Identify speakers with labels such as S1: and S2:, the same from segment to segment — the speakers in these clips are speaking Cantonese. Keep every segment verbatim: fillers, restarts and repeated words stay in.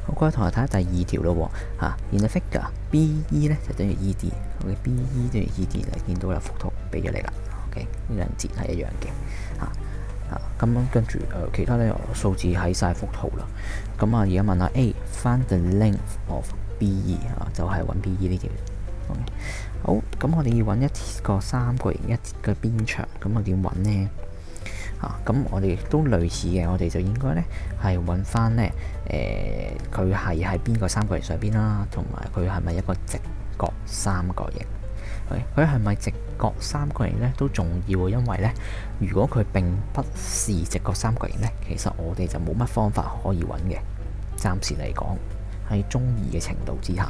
S1: 好，各位同學睇下第二條咯喎嚇 ，in the figure B E 咧就等於 E D，OK，B E 等於 E D，你見到有幅圖俾咗你啦 ，OK， 呢兩節係一樣嘅嚇啊，咁跟住誒、呃、其他咧數字喺晒幅圖啦，咁啊而家問下 A，find the length of B E 啊，就係、是、揾 B E 呢條 ，OK， 好，咁我哋要揾一個三角形一個邊長，咁我點揾呢？啊，咁我哋都類似嘅，我哋就應該咧係揾翻咧誒，佢係喺邊個三角形上邊啦，同埋佢係咪一個直角三角形？佢係咪直角三角形咧都重要嘅，因為咧如果佢並不是直角三角形咧，其實我哋就冇乜方法可以揾嘅。暫時嚟講喺中二嘅程度之下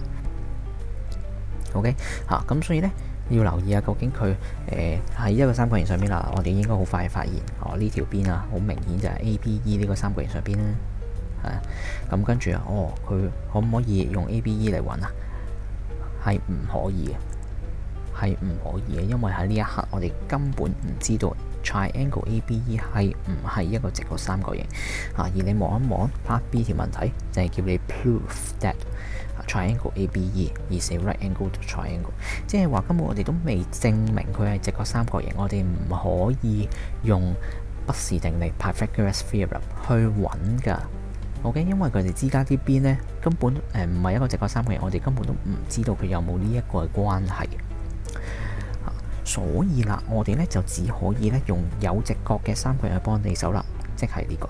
S1: ，OK 嚇、啊，咁所以咧。要留意啊，究竟佢誒喺一個三角形上邊啦，我哋應該好快發現，哦呢條邊啊，好明顯就係 A B E 呢個三角形上邊啦，係啊，咁跟住啊，哦佢可唔可以用 A B E 嚟揾啊？係唔可以嘅，係唔可以嘅，因為喺呢一刻我哋根本唔知道 triangle A B E 係唔係一個直角三角形啊，而你望一望 Part B 條問題就係叫你 prove that triangle A B E is a right angle triangle， 即係話根本我哋都未證明佢係直角三角形，我哋唔可以用畢氏定理 Pythagoras theorem 去揾㗎。OK， 因為佢哋之間啲邊咧根本誒唔係一個直角三角形，我哋根本都唔知道佢有冇呢一個關係。啊，所以啦，我哋咧就只可以咧用有直角嘅三角形去幫你手啦，即係呢個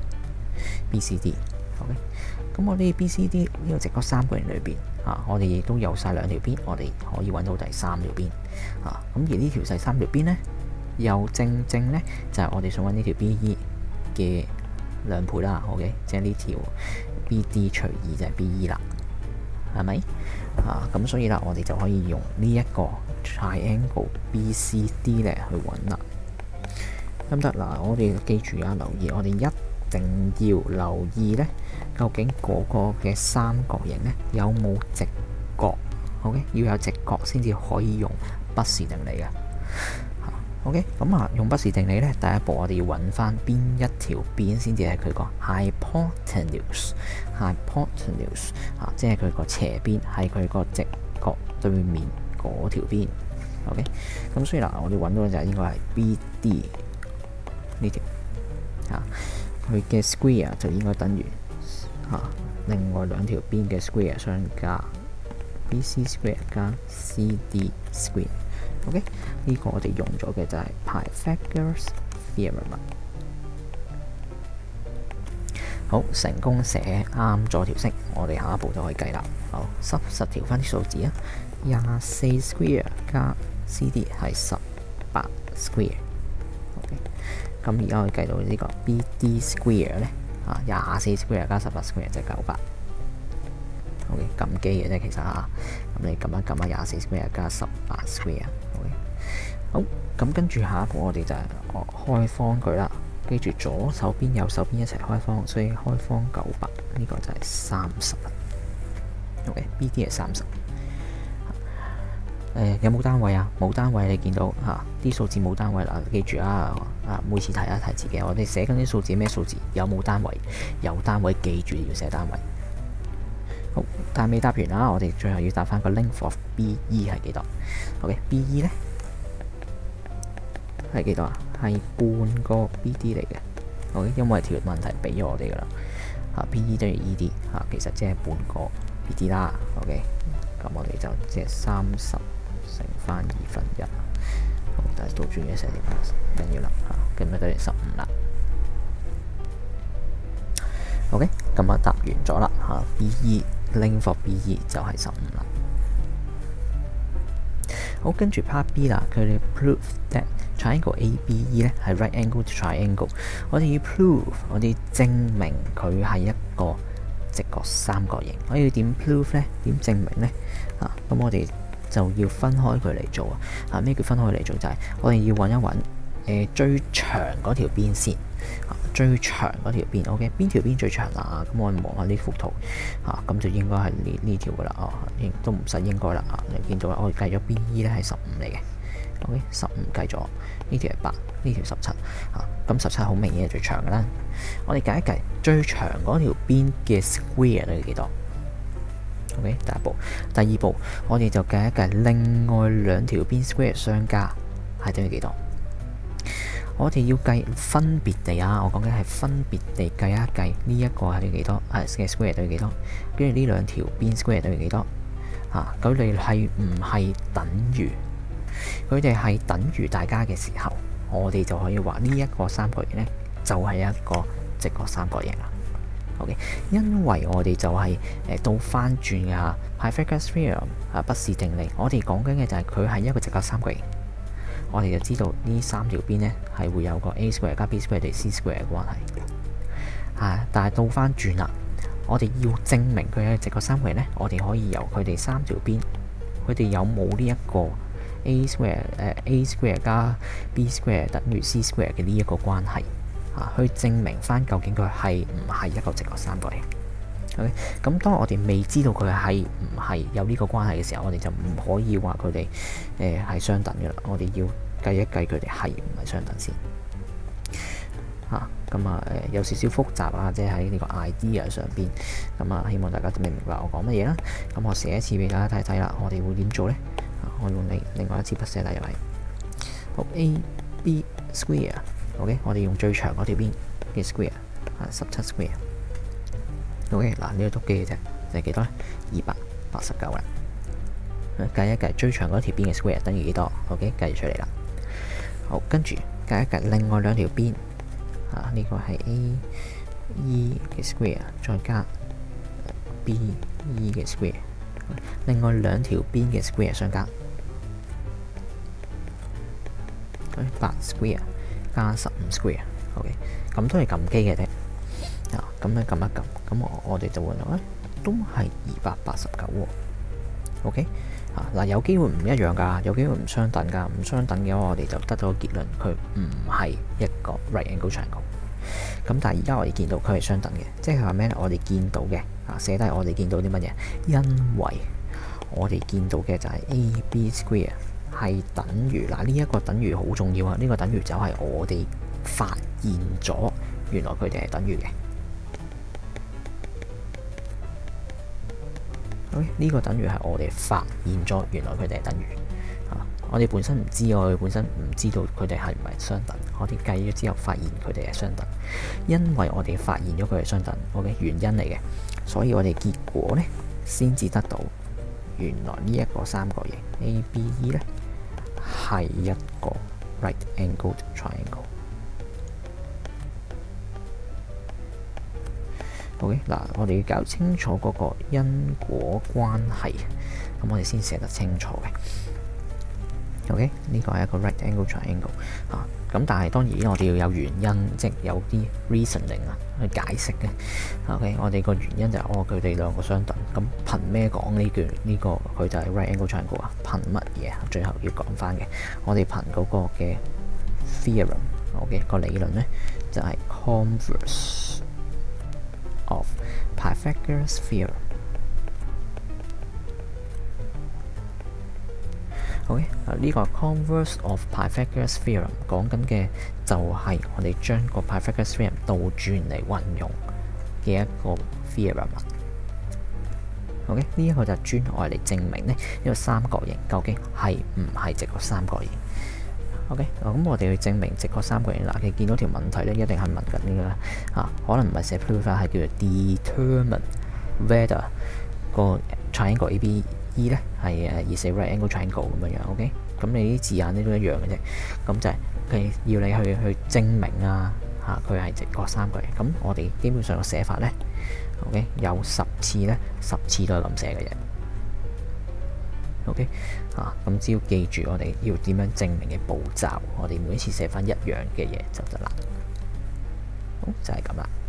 S1: B C D。OK。咁我哋 B C D 呢個直角三角形裏邊啊，我哋亦都有晒兩條邊，我哋可以揾到第三條邊啊。咁而呢條第三條邊呢，又正正呢，就係、是、我哋想揾呢條 B E 嘅兩倍啦。OK， 即係呢條 B D 除以就係 B E 啦，係咪啊？咁所以啦，我哋就可以用呢一個 triangle B C D 咧去揾啦。咁得嗱，我哋記住啊，留意我哋一定要留意呢。究竟嗰個嘅三角形咧有冇直角 ？OK， 要有直角先至可以用畢氏定理嘅。OK， 咁啊用畢氏定理咧，第一步我哋要揾翻邊一條邊先至係佢個 hypotenuse，hypotenuse 啊，即係佢個斜邊係佢個直角對面嗰條邊。OK， 咁所以嗱，我哋揾到就係應該係 B D 呢條啊，佢嘅 square 就應該等於。嚇，另外兩條邊嘅 square 相加 B C square 加 C D square。OK， 呢個我哋用咗嘅就係 Pythagoras theorem。好，成功寫啱咗條式，我哋下一步就可以計啦。好，十十調翻啲數字啊，廿四 square 加 C D 係十八 square。OK， 咁而家我哋計到呢個 B D square 咧。啊，廿四 square 加十八 square 就係九百。OK， 撳機嘅啫，其實啊，咁你撳一撳啊，廿四 square 加十八 square。OK， 好，咁跟住下一步我哋就係開方佢啦。記住左手邊右手邊一齊開方，所以開方九百，呢個就係三十啦。OK，B D 係三十。誒有冇單位啊？冇單位，你見到嚇啲數字冇單位啦。記住啊，啊每次提一提自己，我哋寫緊啲數字咩數字？有冇單位？有單位，記住要寫單位。好，但係未答完啦，我哋最後要答翻個 length of B E 係幾多 ？OK，B E 咧係幾多啊？係半個 B D 嚟嘅。OK， 因為條問題俾咗我哋噶啦。嚇 B E 等於 E D 嚇，其實即係半個 B D 啦。OK， 咁我哋就即係三十。乘翻二分一，好，但係倒轉嘅寫點緊要啦嚇，咁咪等於十五啦。OK， 咁啊答完咗啦嚇 ，B E length of B E 就係十五啦。好，跟住 part B 啦，佢哋 prove that triangle A B E 咧係 right angle triangle。我哋要 prove， 我哋證明佢係一個直角三角形。我要點 prove 咧？點證明咧？啊，咁我哋就要分開佢嚟做啊！咩叫分開佢嚟做？就係、是、我哋要揾一揾誒、呃、最長嗰條邊先啊！最長嗰條邊 ，OK， 邊條邊最長啦？咁我哋望下呢幅圖啊，咁就應該係呢呢條噶啦啊，都唔使應該啦啊！你見到啦，我哋計咗 B E 咧係十五嚟嘅 OK， 十五計咗，呢條係八，呢條十七啊。咁十七好明顯係最長嘅啦。我哋計一計最長嗰條邊嘅 square 等於幾多 ？OK， 第一步，第二步我哋就計一計另外兩條邊 square 相加係等於幾多？我哋要計分別地啊，我講緊係分別地計一計呢一個係等於幾多？係嘅 square 等於幾多？跟住呢兩條邊 square 等於幾多？啊，佢哋係唔係等於？佢哋係等於大家嘅時候，我哋就可以話呢一個三角形呢，就係一個直角三角形啦。OK， 因為我哋就係誒倒翻轉嘅 Pythagoras theorem 啊，不是定理。我哋講緊嘅就係佢係一個直角三角形，我哋就知道呢三條邊呢係會有個 a square 加 b square 等於 c square 嘅關係。啊，但係倒翻轉啦。我哋要證明佢係直角三角形呢，我哋可以由佢哋三條邊，佢哋有冇呢一個 a square 誒、呃、a square 加 b square 等於 c square 嘅呢一個關係啊，去證明翻究竟佢係唔係一個直角三角形。OK， 咁當我哋未知道佢係唔係有呢個關係嘅時候，我哋就唔可以話佢哋誒係相等嘅啦。我哋要計一計佢哋係唔係相等先。咁啊，誒有少少複雜啊，即係喺呢個 idea 上邊。咁啊，希望大家明唔明白我講乜嘢啦。咁我寫一次俾大家睇睇啦。我哋會點做咧？我用另另外一支筆寫低入嚟。好 ，a b square。OK， 我哋用最長嗰條邊嘅 square， 啊十七 square。OK， 嗱呢個都記嘅啫，就係幾多咧？二百八十九啦。計一計最長嗰條邊嘅 square 等於幾多 ？OK， 計出嚟啦。好，跟住計一計另外兩條邊。啊！呢、這個係 A E 嘅 square， 再加 B E 嘅 square， 另外兩條邊嘅 square 相加，八 square 加十五 square，OK， 咁都係撳機嘅啫。啊，咁樣撳一撳，咁我我哋就會諗，都係二百八十九喎。OK， 啊嗱，有機會唔一樣㗎，有機會唔相等㗎，唔相等嘅話，我哋就得到個結論，佢唔係一個 right angle triangle。咁但係而家我哋見到佢係相等嘅，即係話咩咧？我哋見到嘅啊，寫低我哋見到啲乜嘢？因為我哋見到嘅就係 A B square 係等於嗱，呢一個等於好重要啊！呢個等於就係我哋發現咗原來佢哋係等於嘅。OK， 呢個等於係我哋發現咗原來佢哋係等於。我哋本身唔知，我哋本身唔知道佢哋係唔係相等。我哋計咗之後，發現佢哋係相等，因為我哋發現咗佢係相等，我嘅原因嚟嘅，所以我哋結果呢，先至得到原來呢一個三角形 A B E 呢係一個 right angled triangle。OK， 嗱，我哋要搞清楚嗰個因果關係，咁我哋先寫得清楚嘅。OK， 呢個係一個 right angle triangle 啊，咁但係當然我哋要有原因，即係有啲 reasoning 啊去解釋嘅。OK， 我哋個原因就係、是、哦佢哋兩個相等，咁憑咩講呢句呢個佢就係 right angle triangle 啊？憑乜嘢？最後要講翻嘅，我哋憑嗰個嘅 theorem，OK， 個理論咧就係、是、converse of Pythagoras theorem。OK， 呢個 converse of Pythagoras theorem 講緊嘅就係我哋將個 Pythagoras theorem 倒轉嚟運用嘅一個 theorem 啦。OK， 呢一個就專愛嚟證明呢一個三角形究竟係唔係直角三角形。OK， 咁我哋去證明直角三角形嗱，你見到條問題咧，一定係問緊呢個啦。啊，可能唔係寫 proof， 係叫做 determine whether 個 triangle A B E 咧係誒以寫 right angle triangle 咁樣樣。OK， 咁你啲字眼咧都一樣嘅啫。咁就係佢要你去去證明啊，嚇佢係直角三角形。咁我哋基本上個寫法咧 ，OK 有十次咧，十次都係咁寫嘅啫。OK， 啊，咁只要記住我哋要點樣證明嘅步驟，我哋每一次寫翻一樣嘅嘢就得啦。好，就係咁啦。